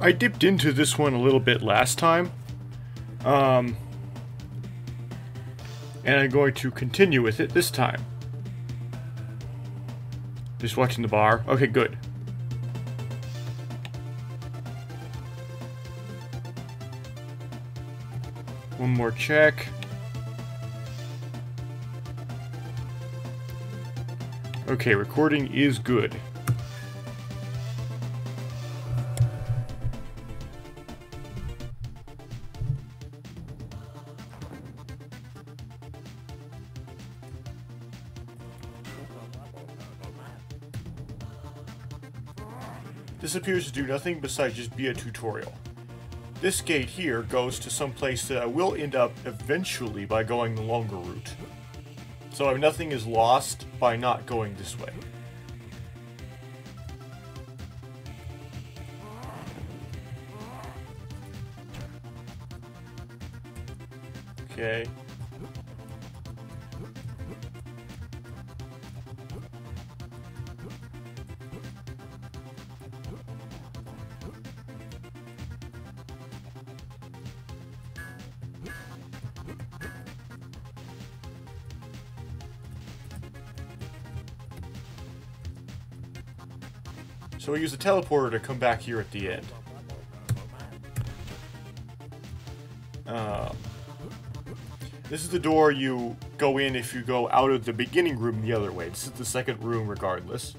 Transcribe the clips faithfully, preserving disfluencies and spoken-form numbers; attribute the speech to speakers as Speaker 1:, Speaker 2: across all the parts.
Speaker 1: I dipped into this one a little bit last time. Um, and I'm going to continue with it this time. Just watching the bar. Okay, good. One more check. Okay, recording is good. This appears to do nothing besides just be a tutorial. This gate here goes to some place that I will end up eventually by going the longer route. So nothing is lost by not going this way. Okay. So we use the teleporter to come back here at the end. Uh, this is the door you go in if you go out of the beginning room the other way. This is the second room regardless.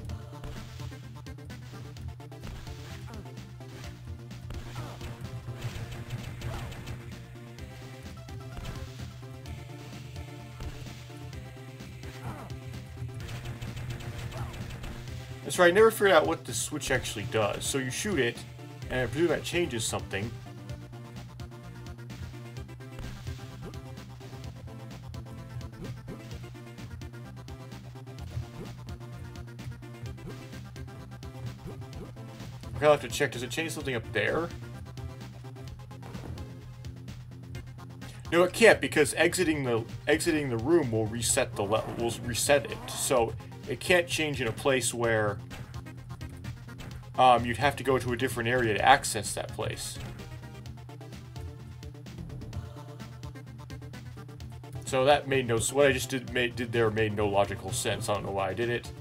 Speaker 1: That's right, I never figured out what the switch actually does. So you shoot it, and I presume that changes something. I'll have to check, does it change something up there? No, it can't, because exiting the exiting the room will reset the level, will reset it. So it can't change in a place where um, you'd have to go to a different area to access that place. So that made no. What I just did made did there made no logical sense. I don't know why I did it.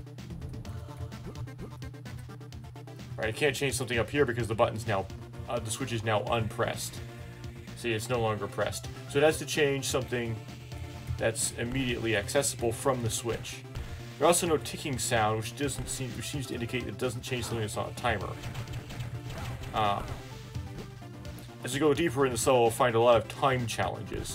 Speaker 1: Right, I can't change something up here because the button's now, uh, the switch is now unpressed. See, it's no longer pressed. So it has to change something that's immediately accessible from the switch. There's also no ticking sound, which doesn't seem, which seems to indicate it doesn't change something that's on a timer. Um, as we go deeper in the level, we'll find a lot of time challenges.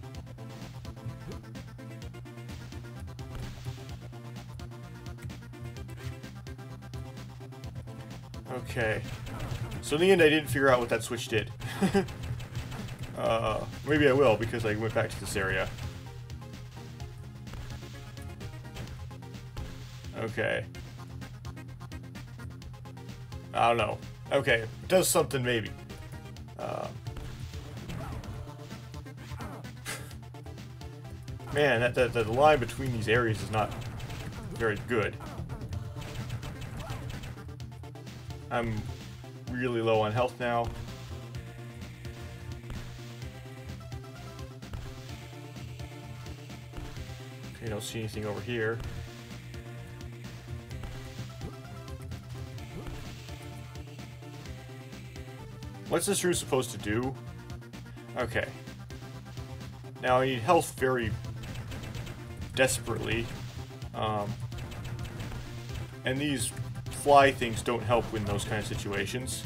Speaker 1: Okay. So in the end, I didn't figure out what that switch did. uh, maybe I will, because I went back to this area. Okay. I don't know. Okay, it does something, maybe. Uh, man, that, that, that line between these areas is not very good. I'm really low on health now. Okay, don't see anything over here. What's this room supposed to do? Okay. Now I need health very desperately. Um, and these fly things don't help in those kind of situations.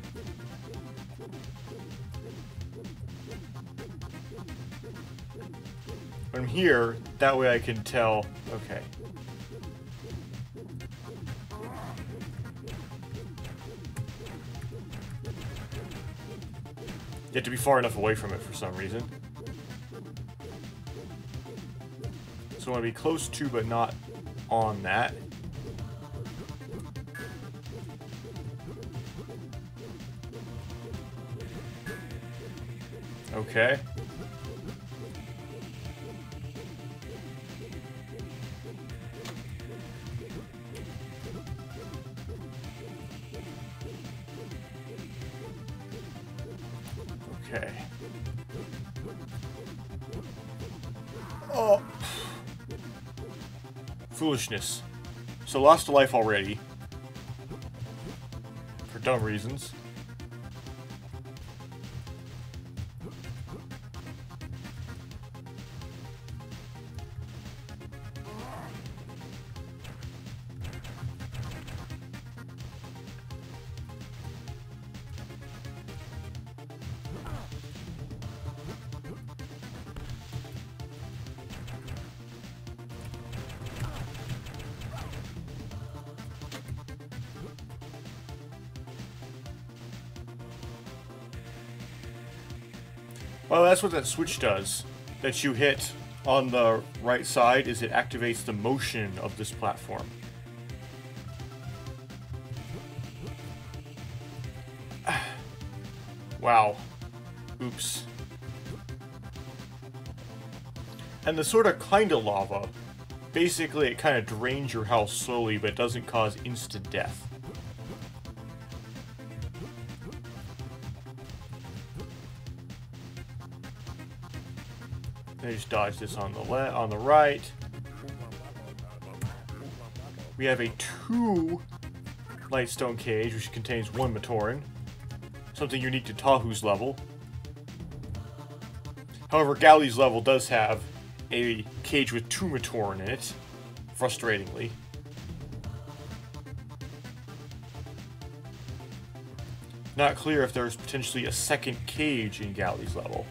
Speaker 1: When I'm here, that way I can tell. Okay. You have to be far enough away from it for some reason. So I want to be close to, but not on that. Okay. Okay. Oh. Foolishness. So lost a life already. For dumb reasons. Well, that's what that switch does. That you hit on the right side is it activates the motion of this platform. Wow. Oops. And the sort of kind of lava, basically it kind of drains your health slowly, but doesn't cause instant death. I just dodge this on the left, on the right. We have a two Lightstone cage, which contains one Matoran. Something unique to Tahu's level. However, Galli's level does have a cage with two Matoran in it, frustratingly. Not clear if there's potentially a second cage in Galli's level.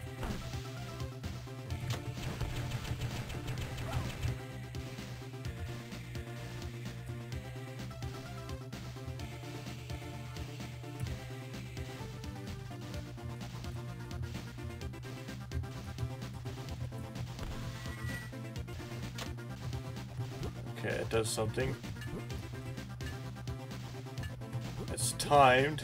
Speaker 1: Okay, it does something. It's timed.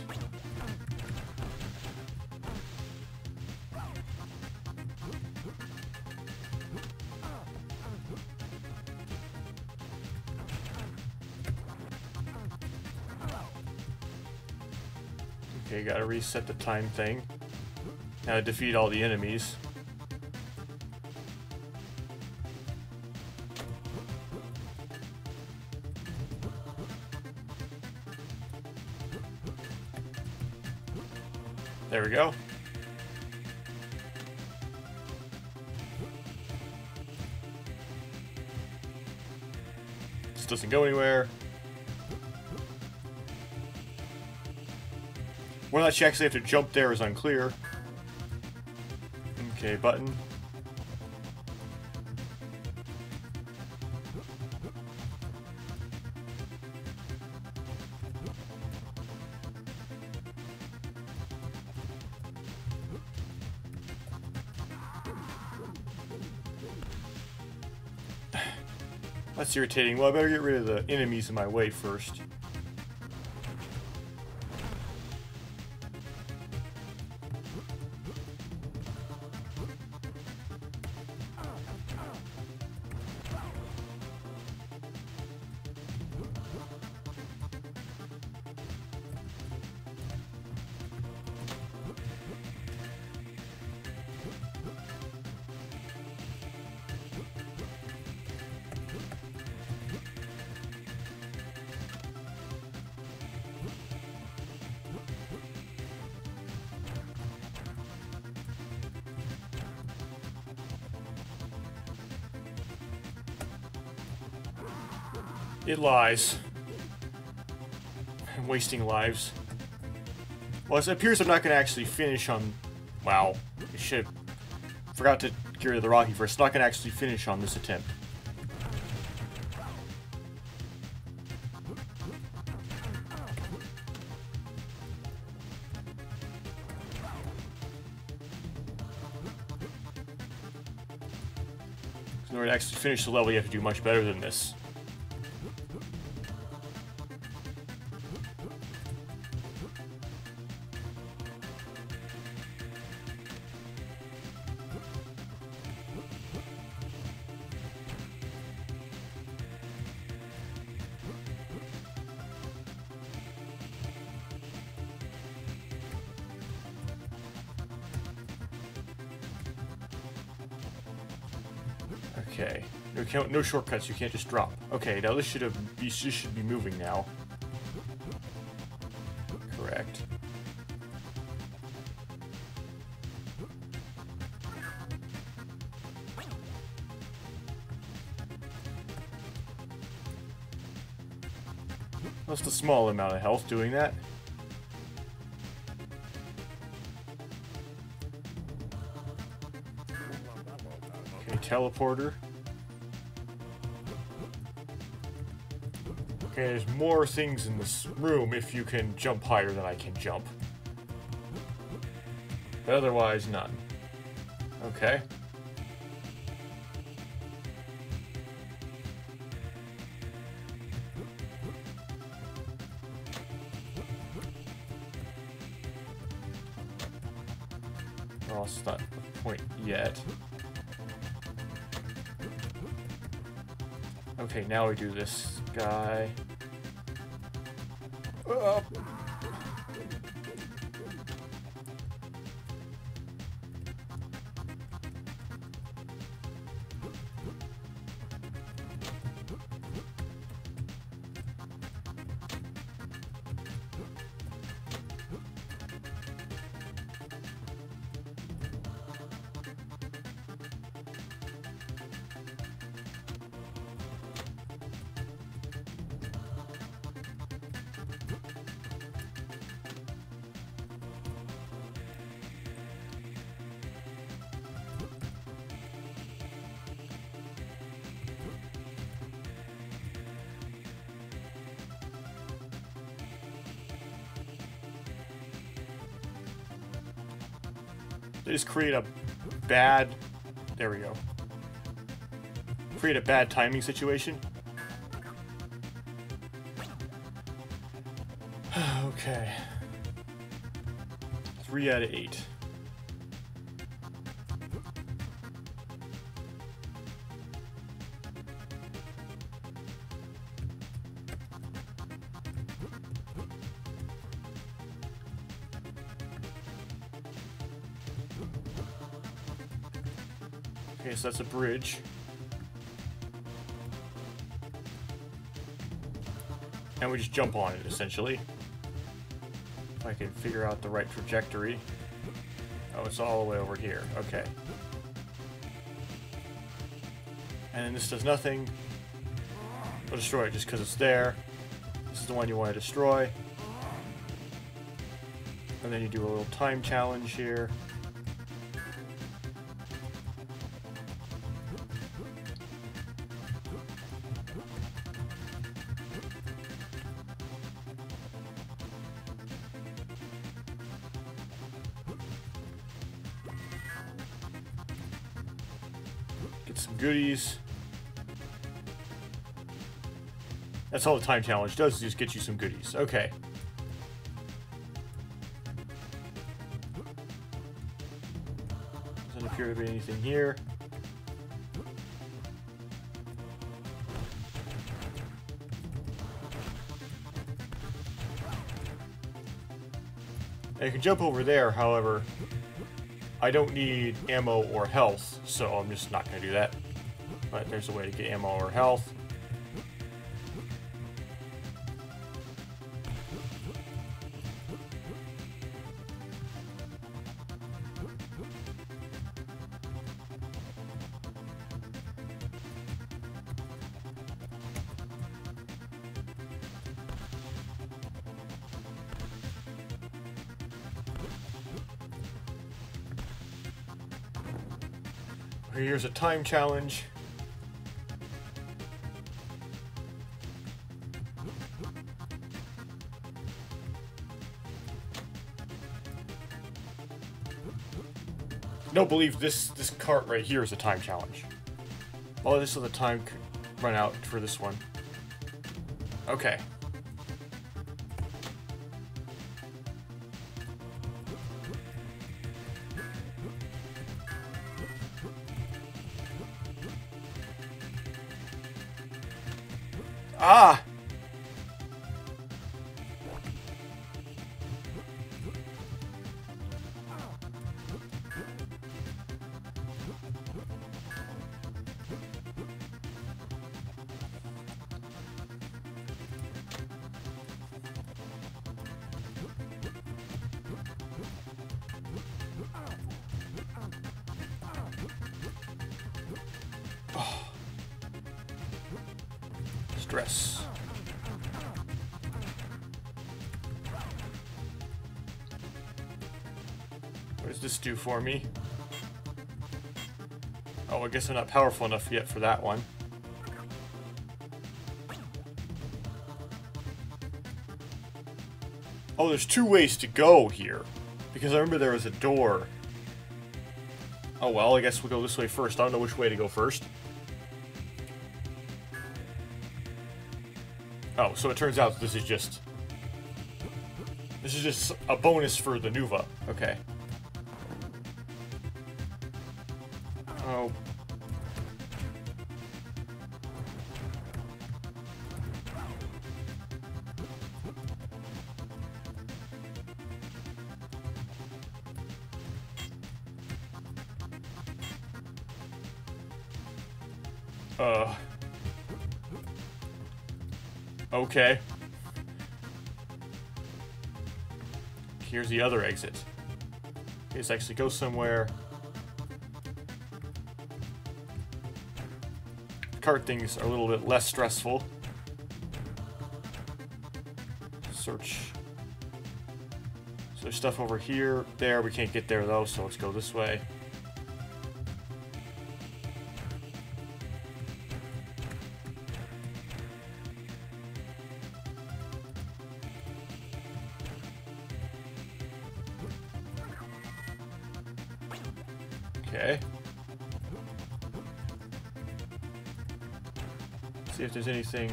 Speaker 1: Okay, gotta reset the time thing. Now defeat all the enemies. There we go. This doesn't go anywhere. Whether or not you actually have to jump there is unclear. Okay, button. That's irritating. Well, I better get rid of the enemies in my way first. It lies. I'm wasting lives. Well, it appears I'm not going to actually finish on... Wow. I should have... Forgot to get rid of the Rocky first. Not going to actually finish on this attempt. In order to actually finish the level, you have to do much better than this. Okay. No, count, no shortcuts. You can't just drop. Okay, now this should have. This should be moving now. Correct. Just a small amount of health doing that. Okay, teleporter. Okay, there's more things in this room if you can jump higher than I can jump. But otherwise, none. Okay. Well, it's not the point yet. Okay, now we do this guy. Up. They just create a bad... There we go. Create a bad timing situation. Okay. Three out of eight. Okay, so that's a bridge. And we just jump on it, essentially. If I can figure out the right trajectory. Oh, it's all the way over here. Okay. And then this does nothing but destroy it just because it's there. This is the one you want to destroy. And then you do a little time challenge here. Get some goodies. That's all the time challenge does, is just get you some goodies. Okay. Doesn't appear to be anything here. Now you can jump over there, however, I don't need ammo or health, so I'm just not going to do that. But there's a way to get ammo or health. Here's a time challenge. Don't believe this this cart right here is a time challenge. Oh, this is the time run out for this one. Okay. Ah! Stress. What does this do for me? Oh, I guess I'm not powerful enough yet for that one. Oh, there's two ways to go here. Because I remember there was a door. Oh well, I guess we'll go this way first. I don't know which way to go first. Oh, so it turns out this is just... This is just a bonus for the Nuva. Okay. Oh. Uh. Okay. Here's the other exit. Let's actually go somewhere. Cart things are a little bit less stressful. Search. So there's stuff over here. There, we can't get there though, so let's go this way. Okay. See if there's anything.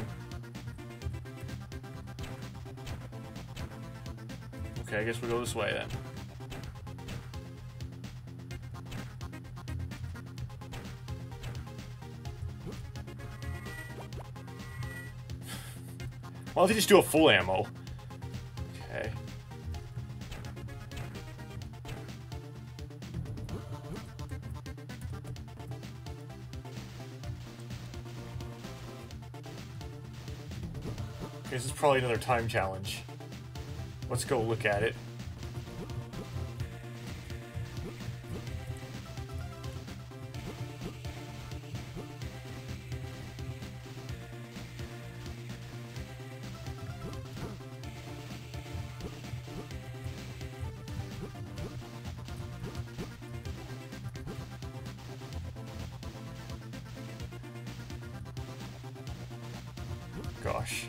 Speaker 1: Okay, I guess we'll go this way then. Why don't they just do a full ammo? Okay. This is probably another time challenge. Let's go look at it. Gosh.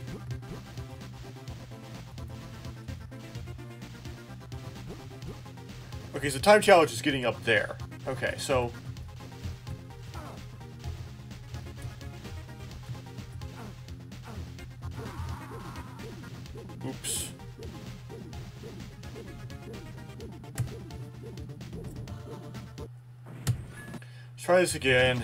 Speaker 1: Okay, so time challenge is getting up there. Okay, so... Oops. Let's try this again.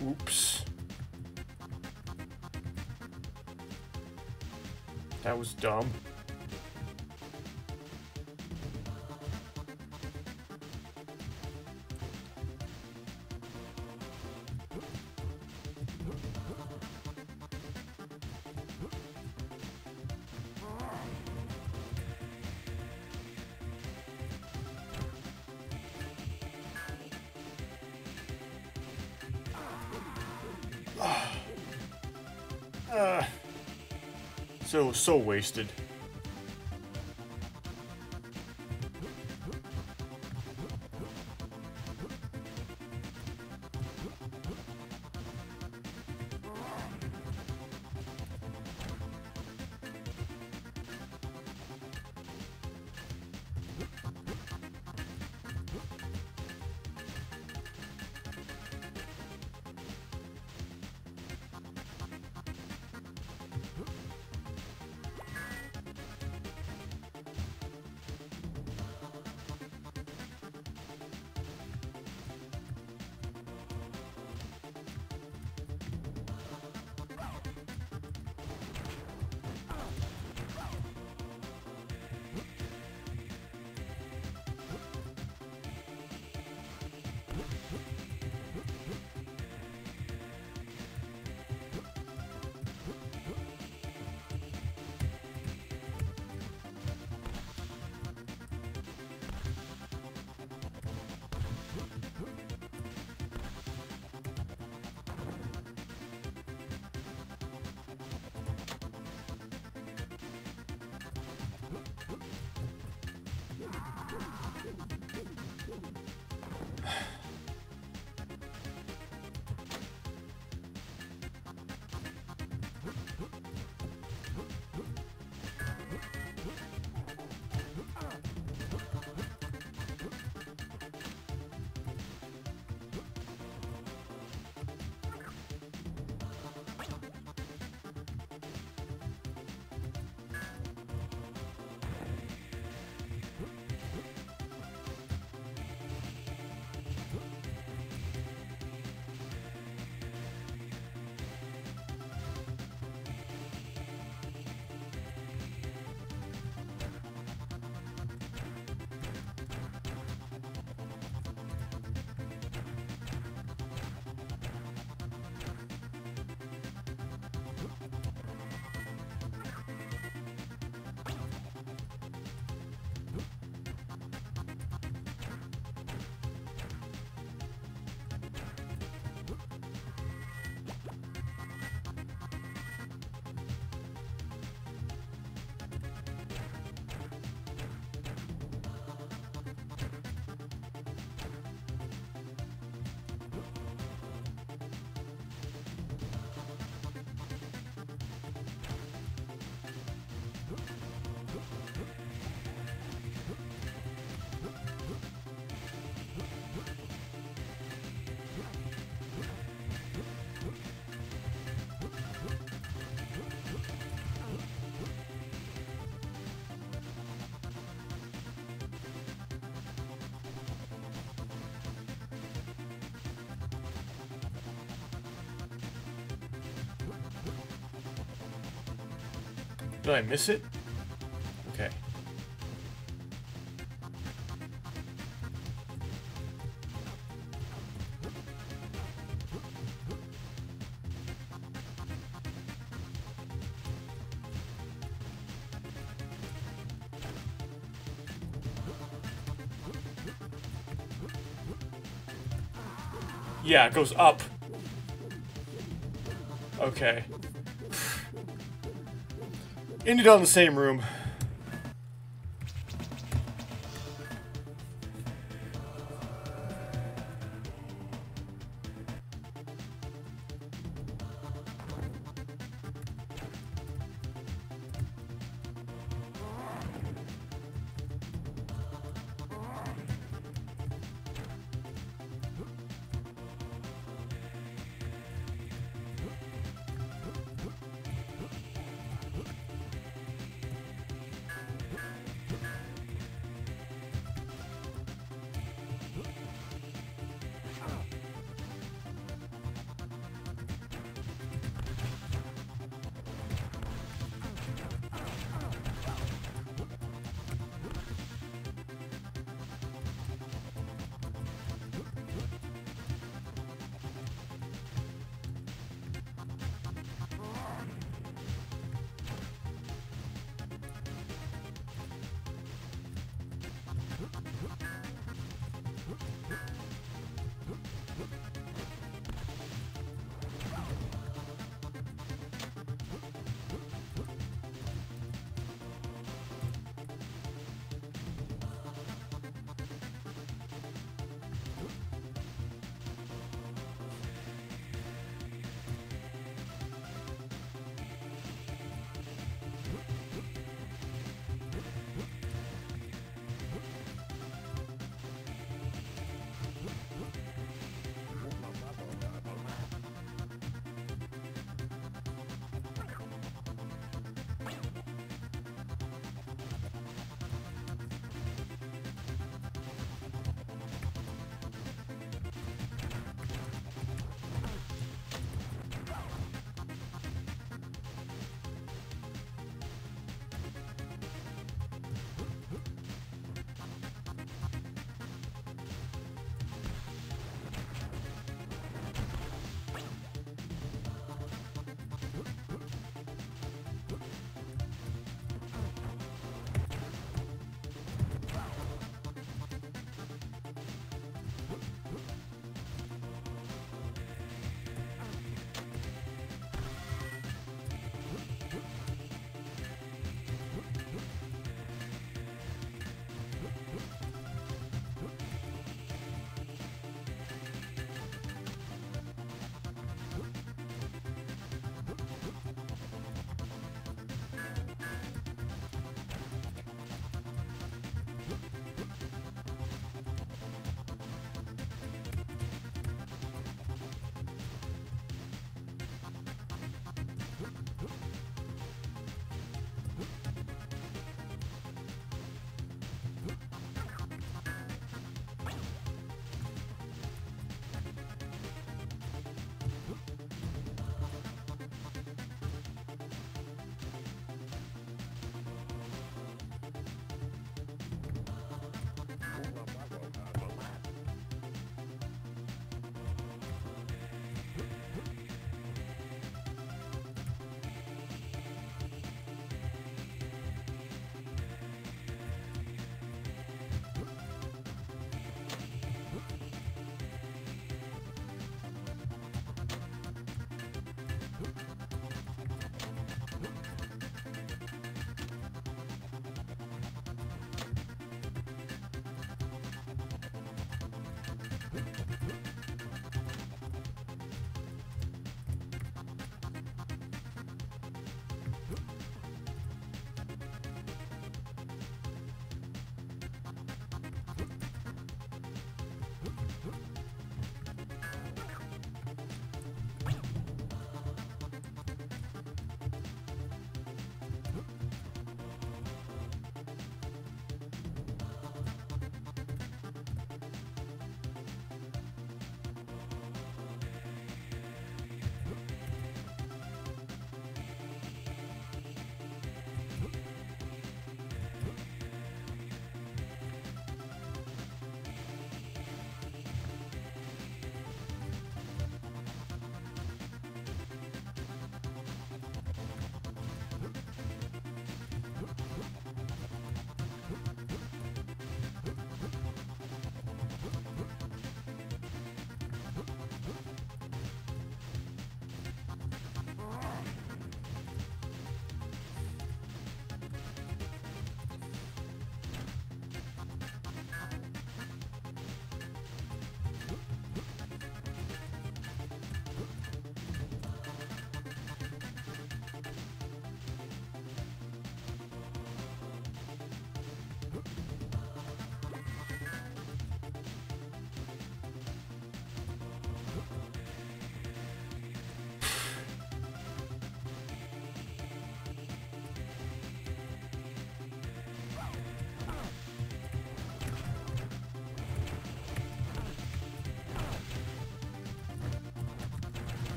Speaker 1: Oops. That was dumb. Uh, so, so wasted. Did I miss it? Okay. Yeah, it goes up. Okay. Ended on the same room.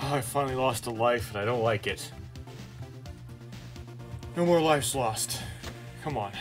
Speaker 1: Oh, I finally lost a life, and I don't like it. No more lives lost. Come on.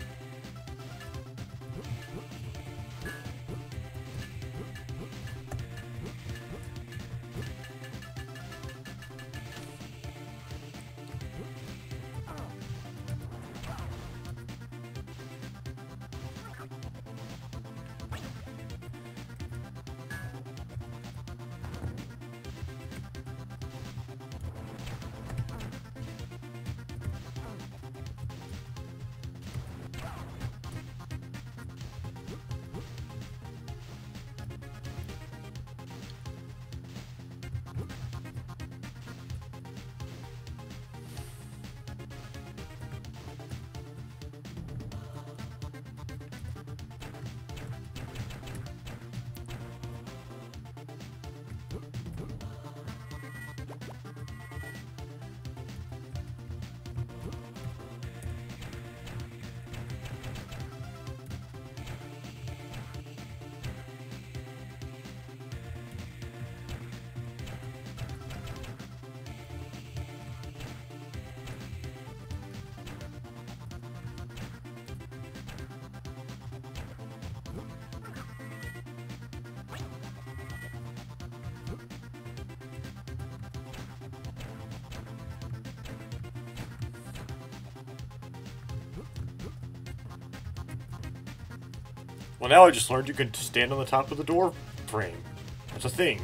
Speaker 1: Well, now I just learned you can stand on the top of the door frame. That's a thing.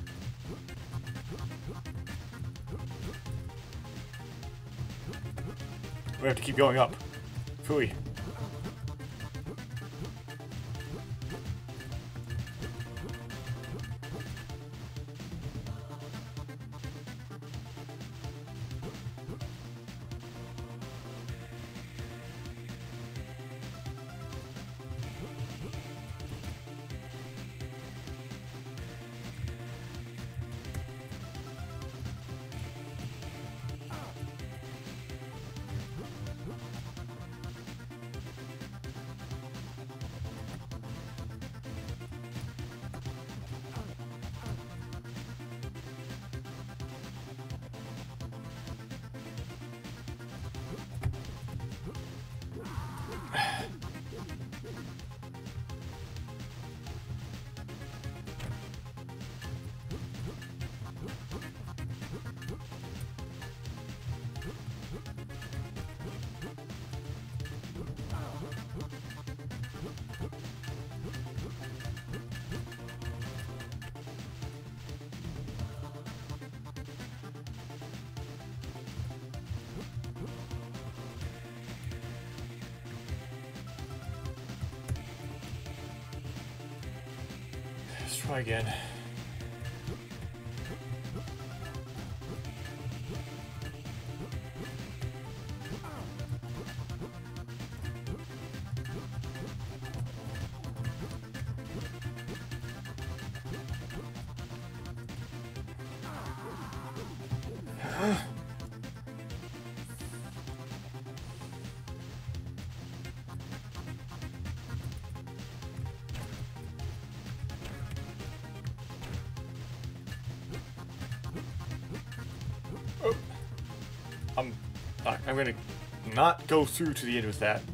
Speaker 1: We have to keep going up. Phooey. Let's try again. I'm, I'm gonna not go through to the end with that.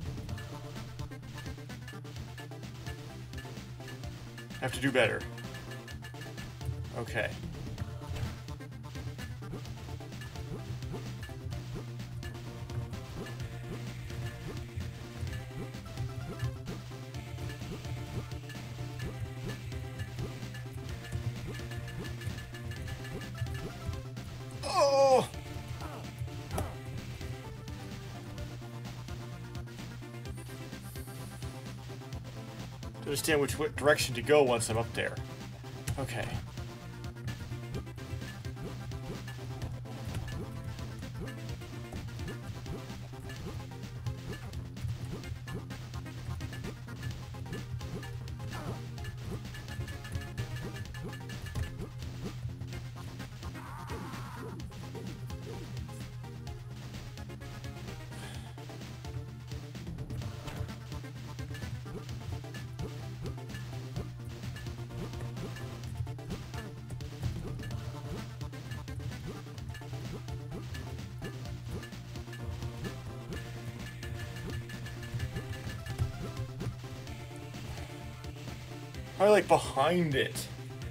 Speaker 1: I have to do better. Okay. Oh! To understand which direction to go once I'm up there. Okay. Probably like behind it.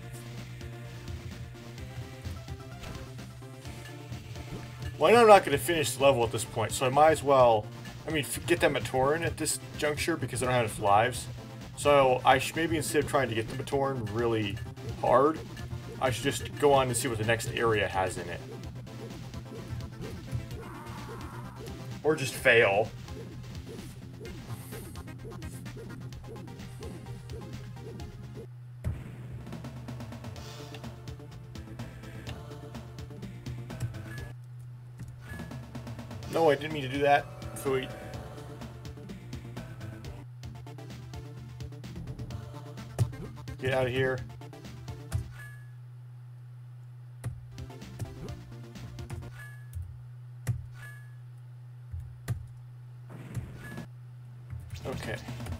Speaker 1: Well, I know I'm not going to finish the level at this point, so I might as well, I mean, get that Matoran at this juncture because I don't have enough lives. So I should maybe instead of trying to get the Matoran really hard, I should just go on and see what the next area has in it. Or just fail. No, I didn't mean to do that. Phooey. Get out of here. Okay.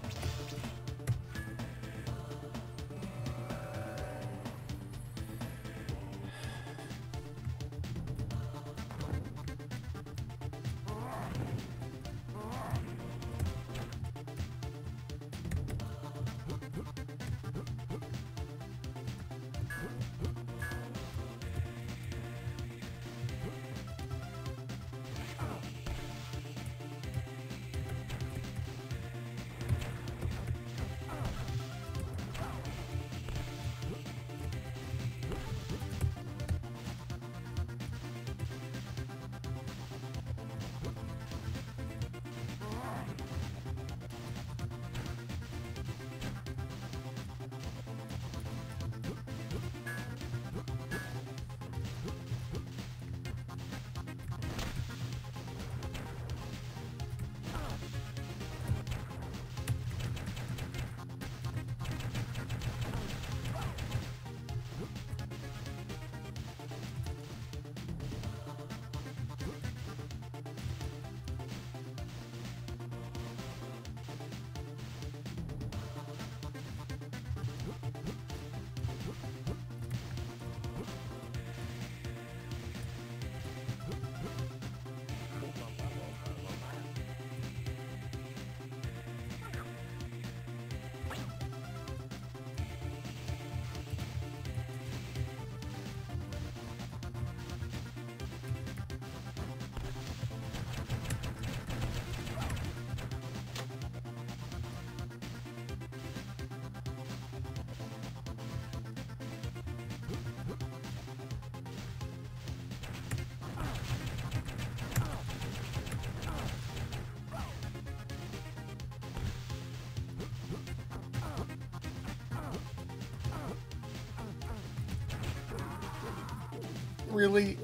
Speaker 1: Really?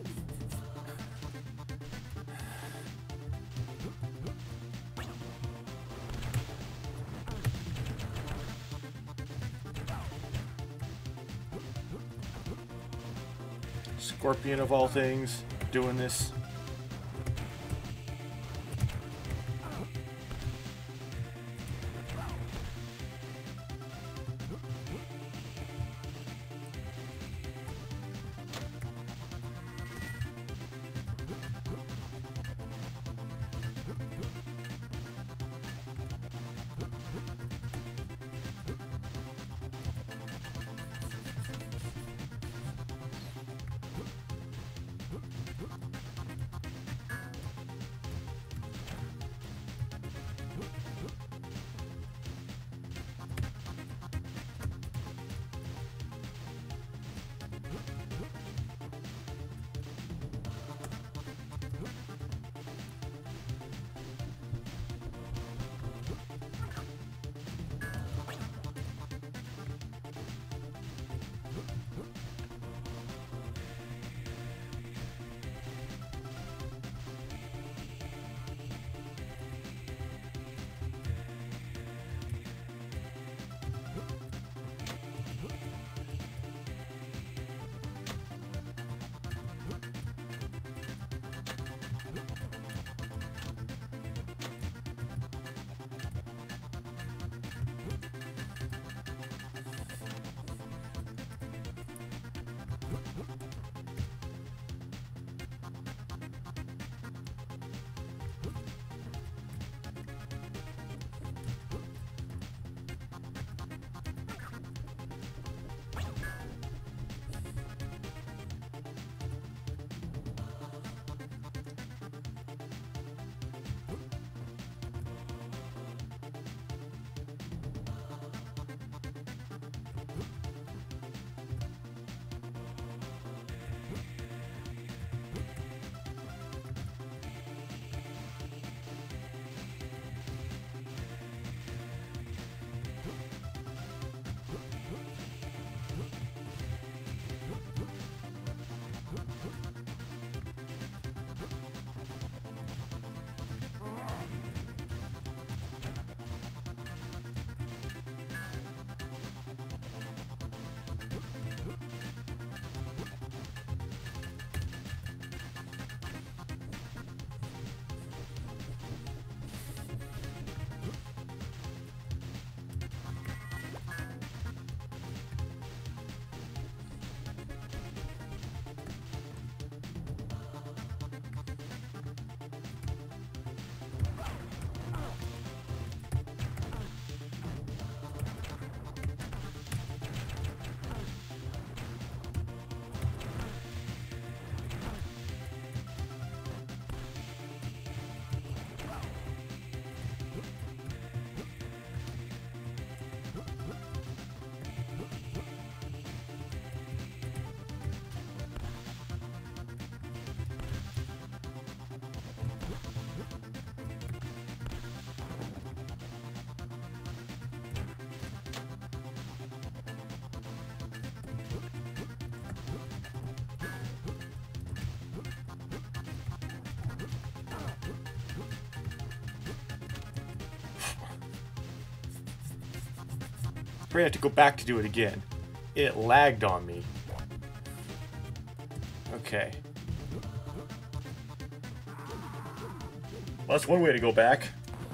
Speaker 1: Scorpion of all things, doing this. afraid I have to go back to do it again. It lagged on me. Okay. Well, that's one way to go back.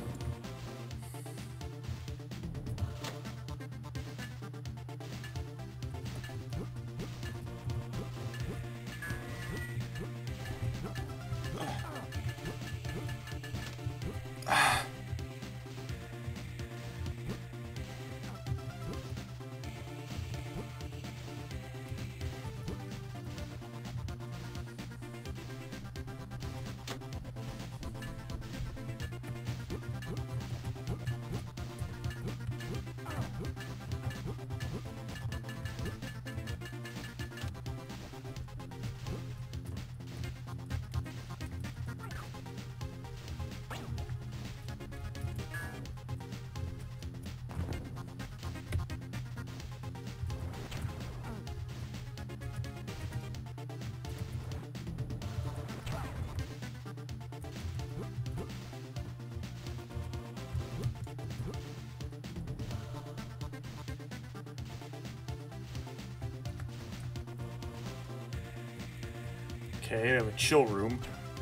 Speaker 1: Okay, we have a chill room.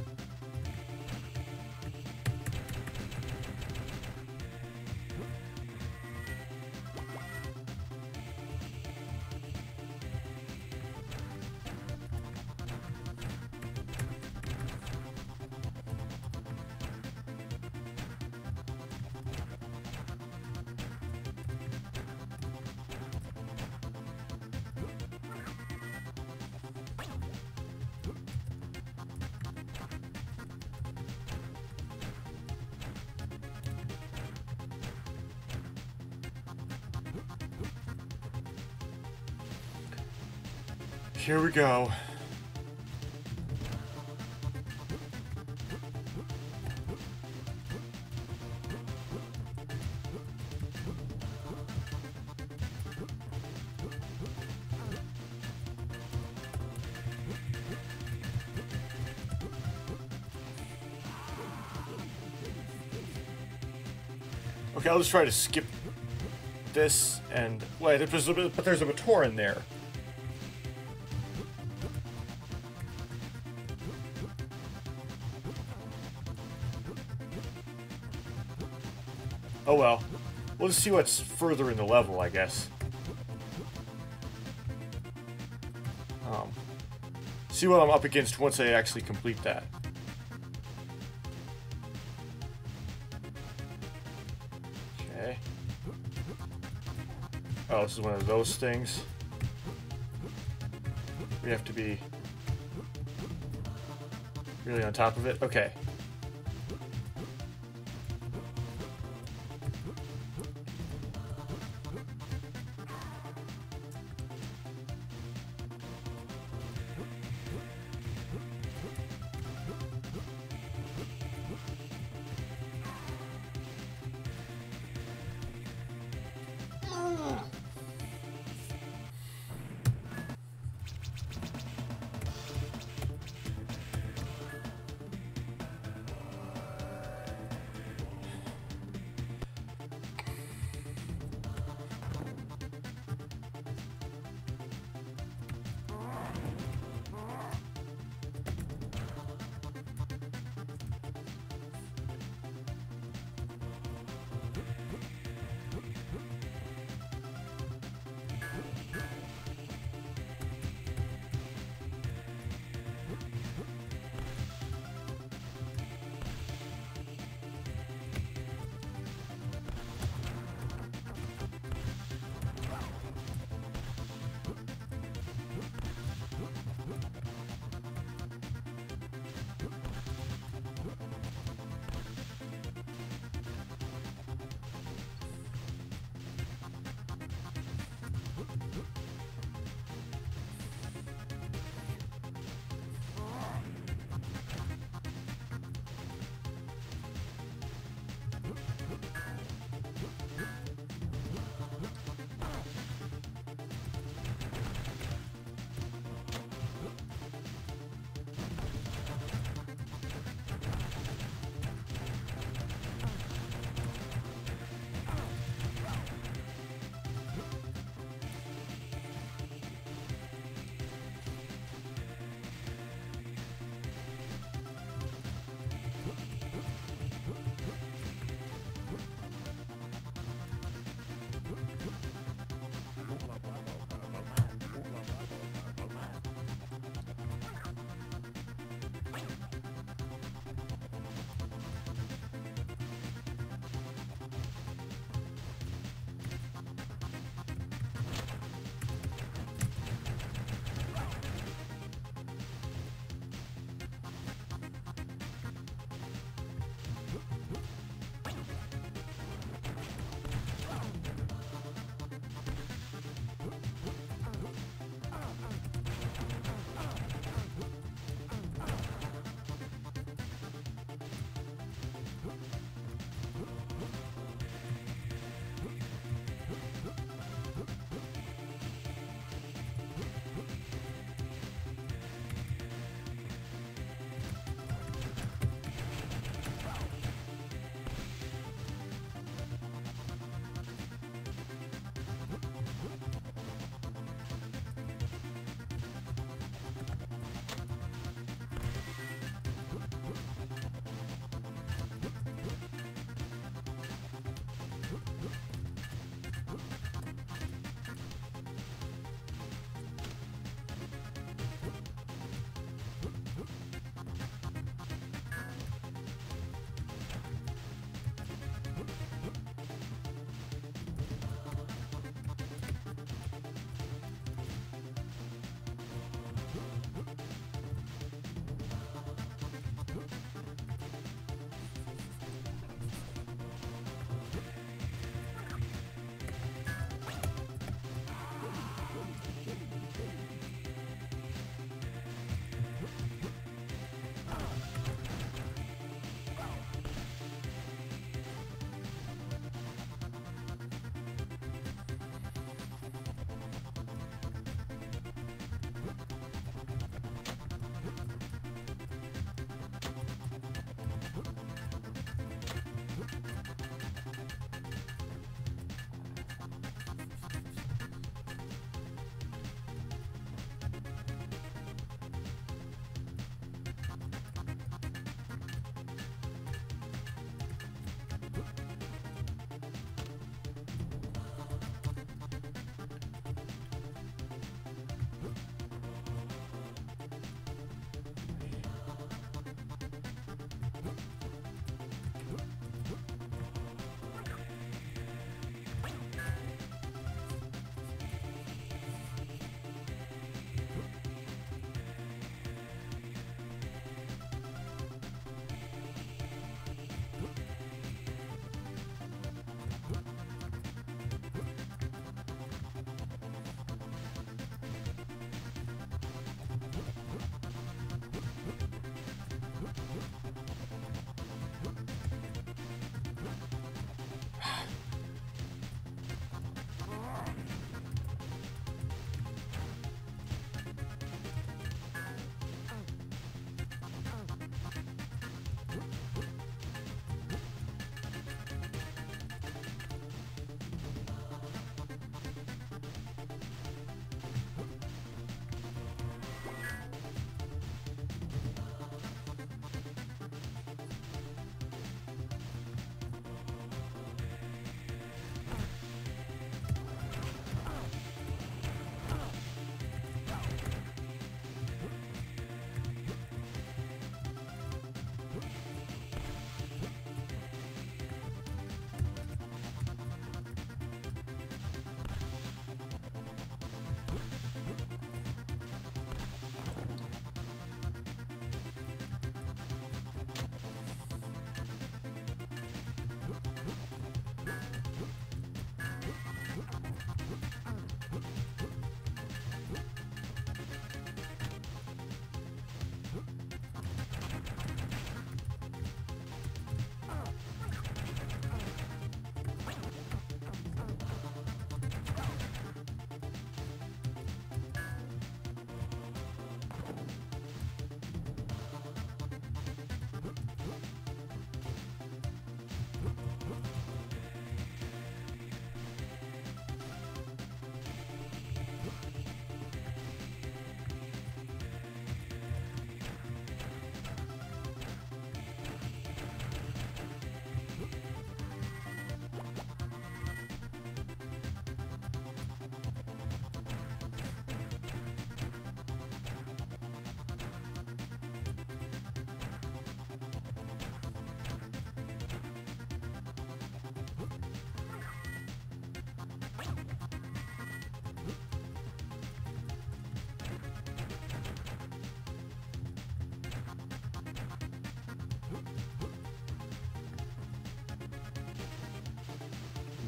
Speaker 1: Here we go. Okay, I'll just try to skip this and wait. There's a, but there's a Bator in there. Oh well. We'll just see what's further in the level, I guess. Um, see what I'm up against once I actually complete that. Okay. Oh, this is one of those things. We have to be really on top of it. Okay.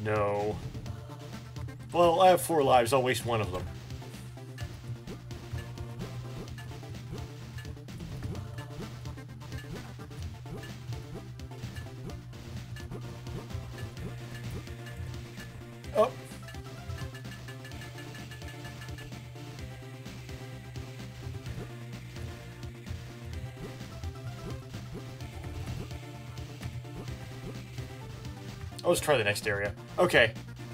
Speaker 1: No. Well, I have four lives. I'll waste one of them. Oh. Oh, let's try the next area. Okay.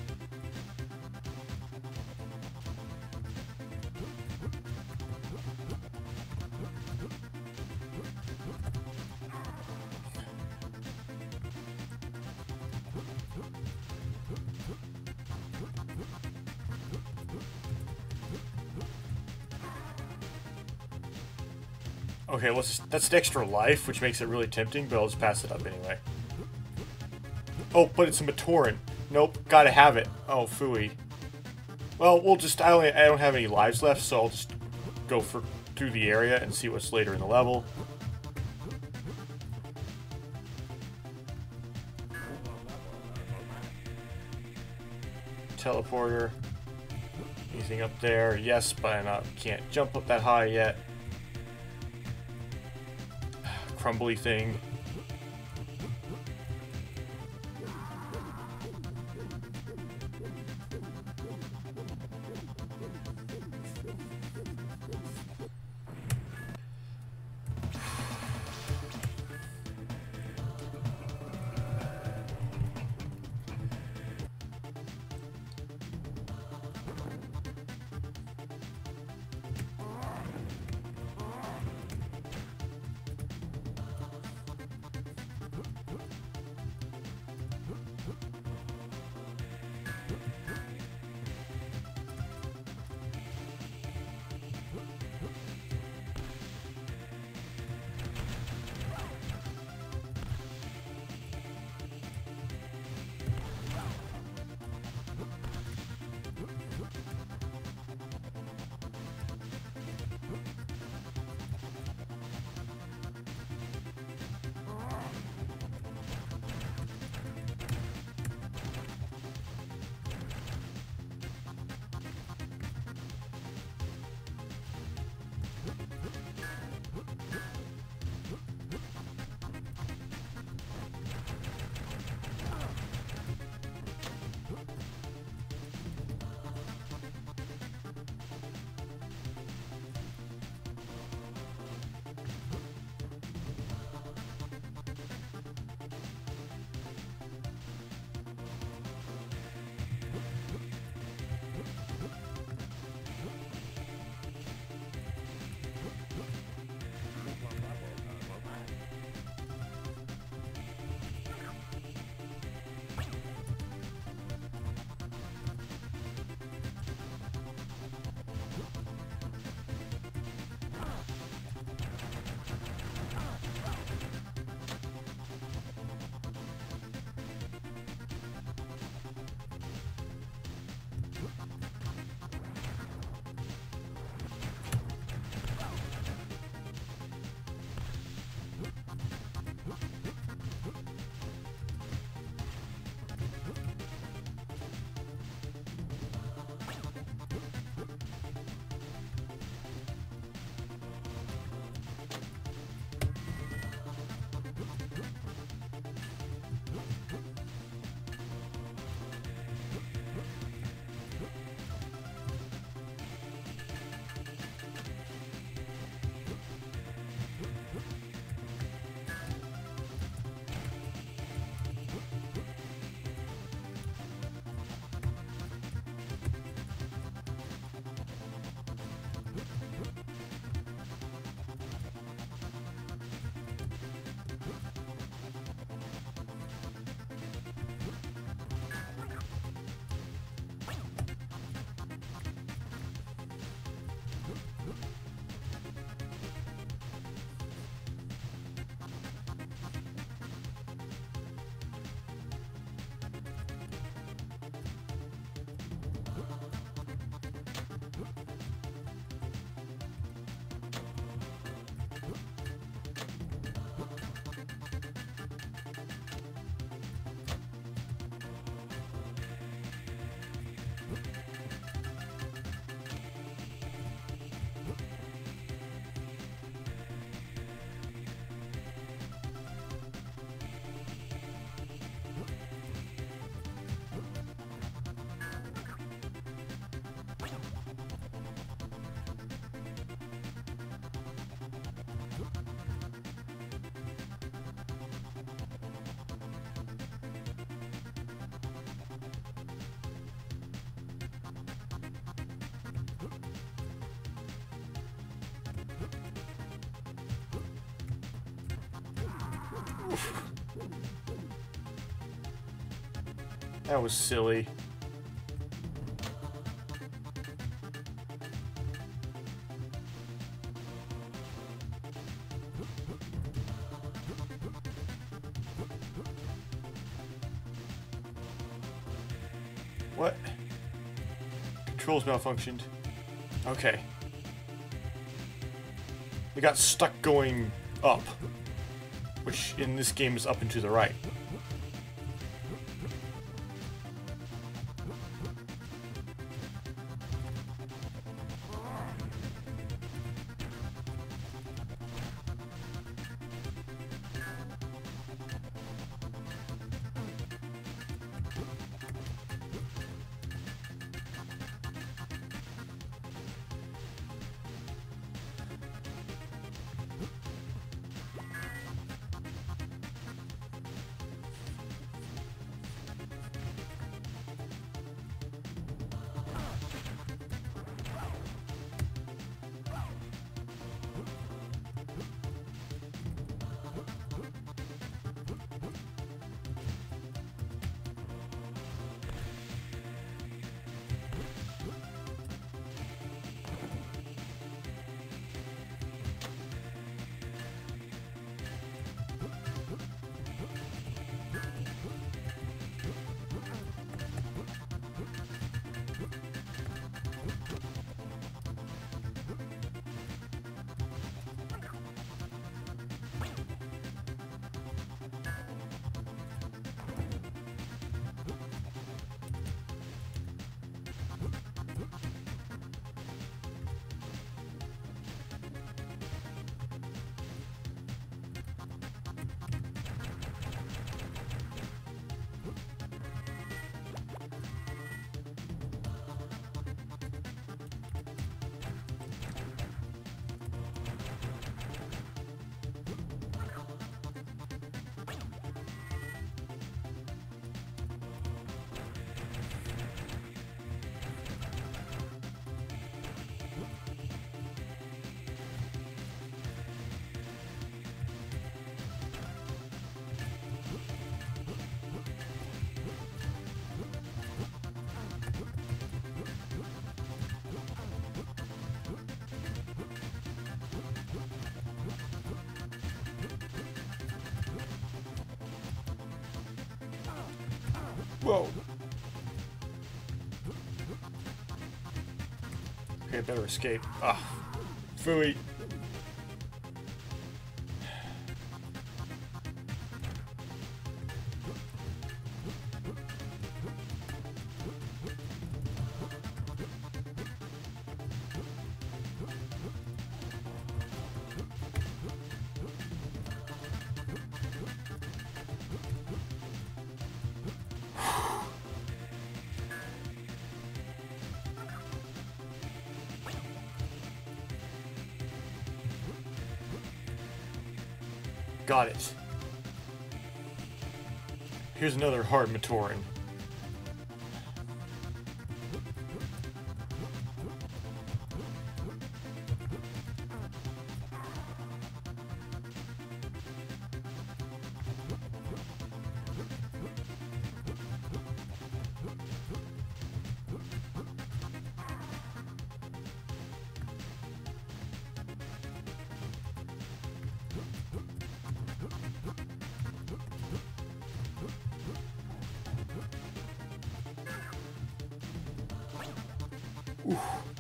Speaker 1: Okay, well, just, that's an extra life, which makes it really tempting, but I'll just pass it up anyway. Oh, but it's a Matoran. Nope, gotta have it. Oh, phooey. Well, we'll just, I, only, I don't have any lives left, so I'll just go for through the area and see what's later in the level. Teleporter. Anything up there? Yes, but I not, can't jump up that high yet. Crumbly thing. That was silly. What? Controls malfunctioned. Okay. It got stuck going up, which in this game is up and to the right. Whoa. Okay, I better escape. Ah, Phooey. Got it. Here's another hard Matoran. Oof.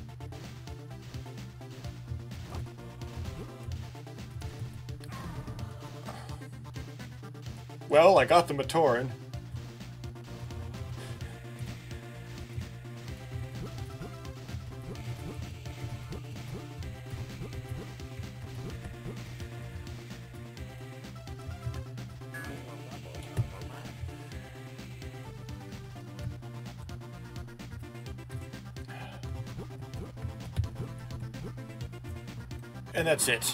Speaker 1: Well, I got the Matoran. And that's it.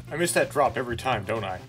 Speaker 1: I miss that drop every time, don't I?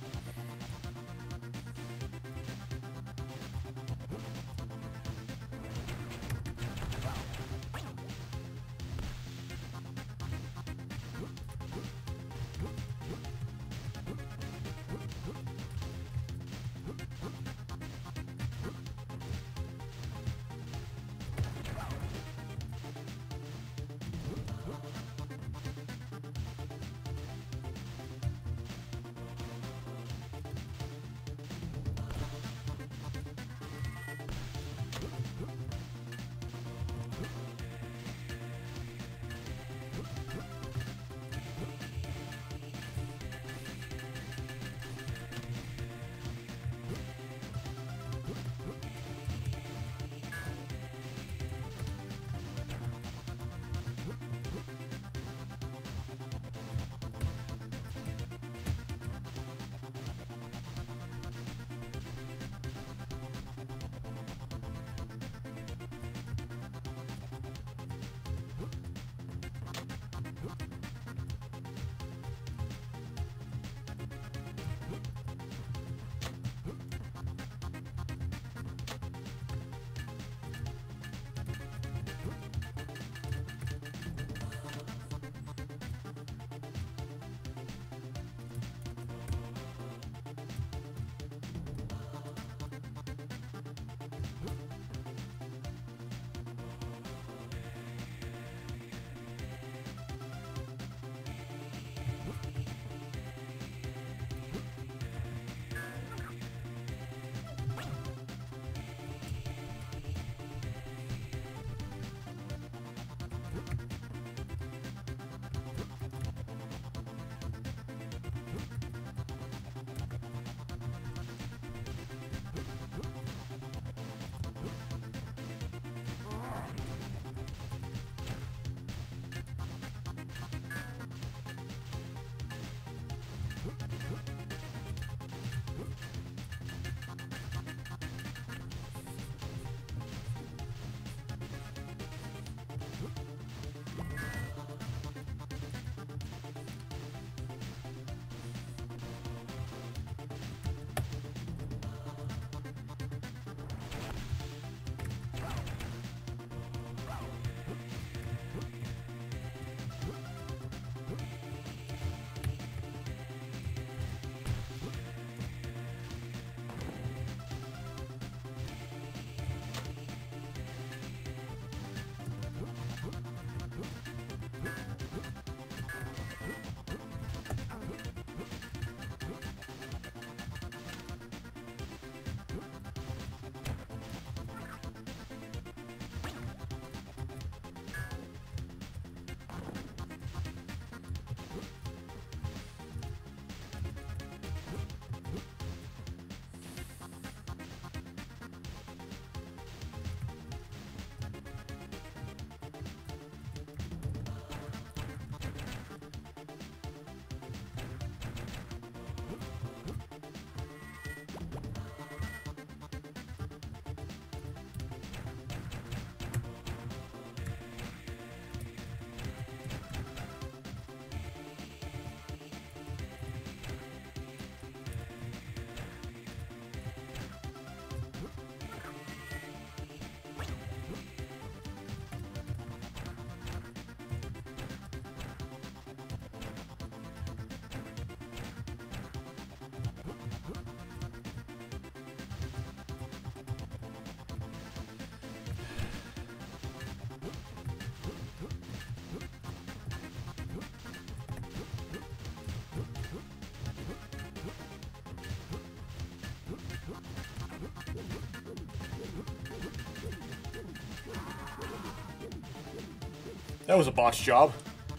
Speaker 1: That was a botch job.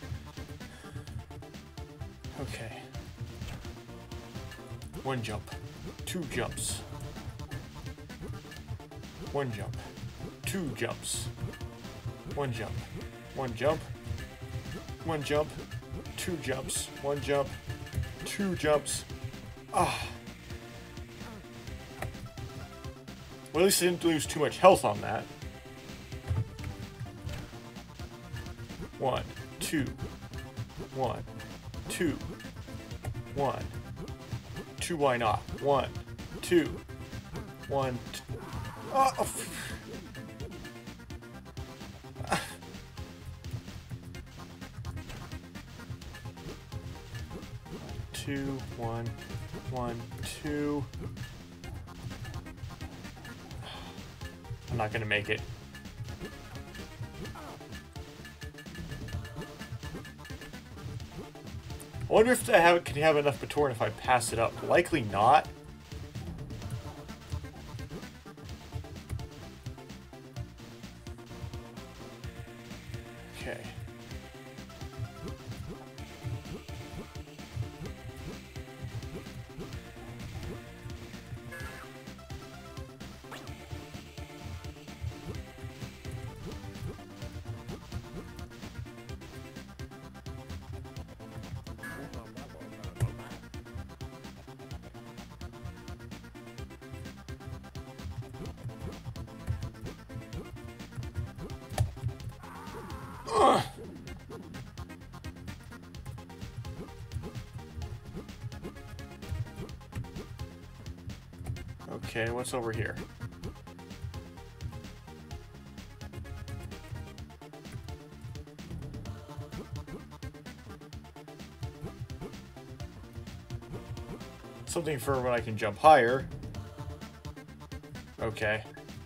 Speaker 1: Okay. One jump. Two jumps. One jump. Two jumps. One jump. One jump. One jump. Two jumps. One jump. Two jumps. Ah. Well, at least I didn't lose too much health on that. One, two, one, two, One. Two, why not? One. Two. One. Two. Oh, oh. Two, one, one, two. I'm not gonna make it. I wonder if I have, can have enough Batorn if I pass it up. Likely not. Okay. Ugh. Okay, what's over here? Something for when I can jump higher. Okay.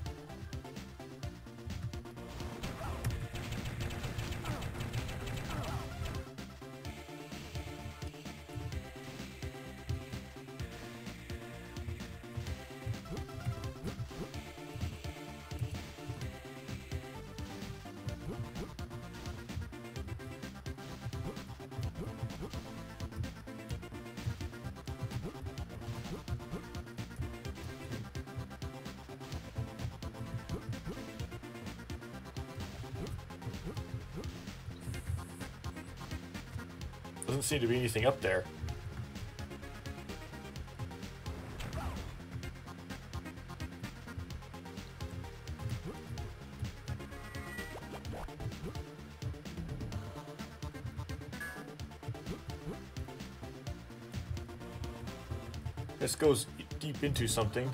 Speaker 1: Doesn't seem to be anything up there. This goes deep into something.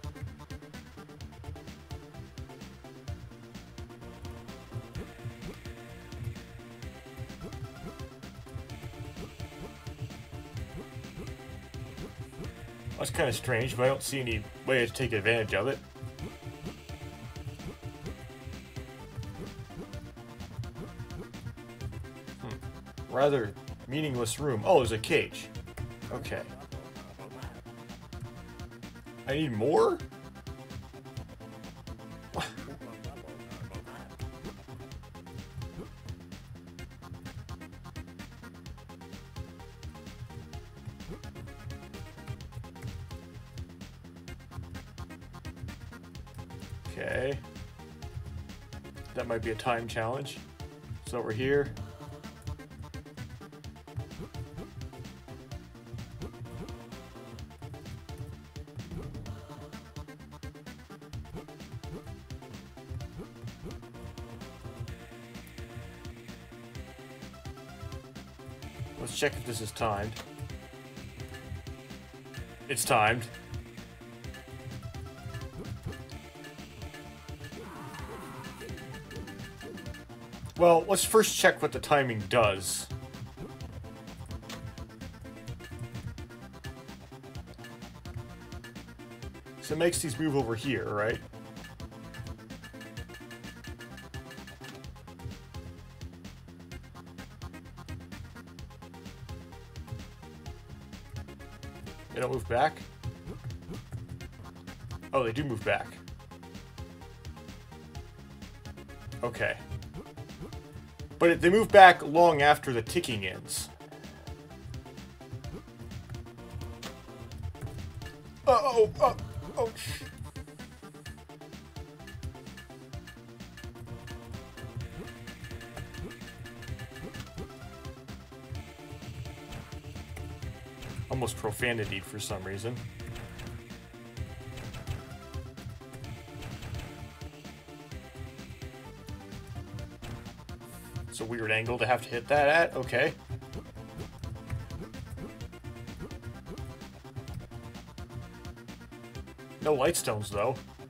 Speaker 1: That's kind of strange, but I don't see any way to take advantage of it. Hmm. Rather meaningless room. Oh, there's a cage. Okay. I need more? Okay. That might be a time challenge. So we're here. Let's check if this is timed. It's timed. Well, let's first check what the timing does. So it makes these move over here, right? They don't move back? Oh, they do move back. Okay. But it, they move back long after the ticking ends. Uh-oh, oh, oh. Almost profanity for some reason. It's a weird angle to have to hit that at. Okay. No light stones, though.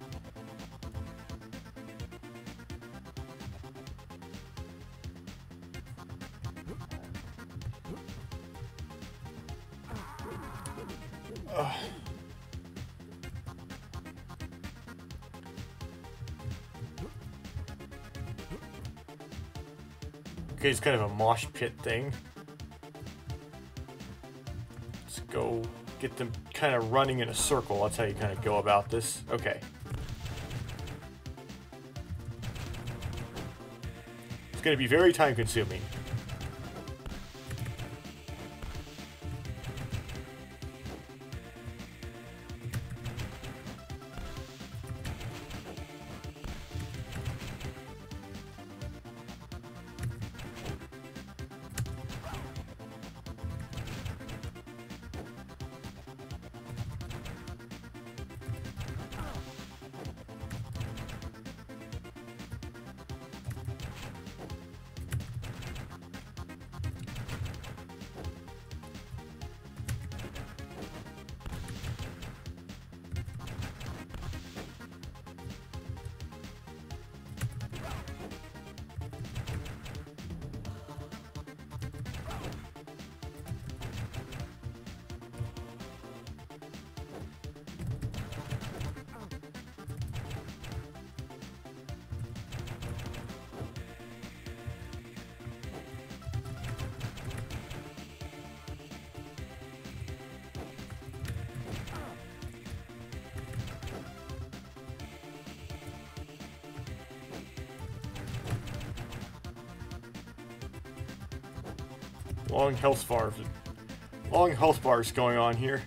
Speaker 1: Ugh. Okay, it's kind of a mosh pit thing. Let's go get them kind of running in a circle. That's how you kind of go about this. Okay. It's going to be very time consuming. Long health bars. Long health bars going on here.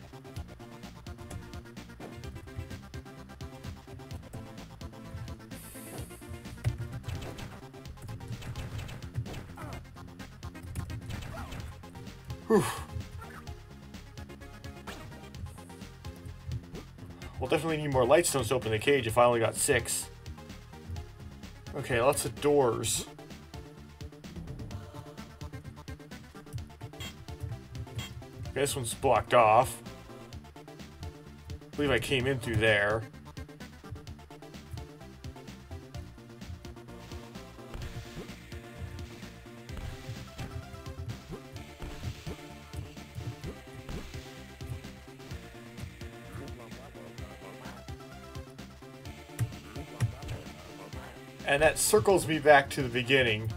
Speaker 1: Whew. We'll definitely need more light stones to open the cage if I only got six. Okay, lots of doors. This one's blocked off. I believe I came in through there. And that circles me back to the beginning.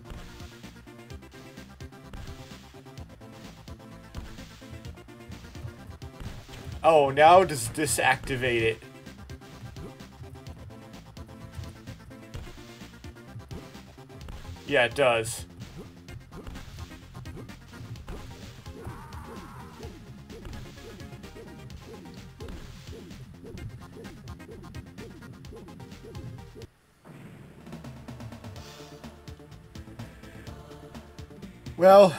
Speaker 1: Oh, now does this activate it? Yeah, it does. Well,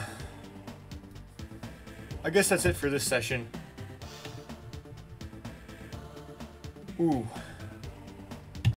Speaker 1: I guess that's it for this session. Ooh.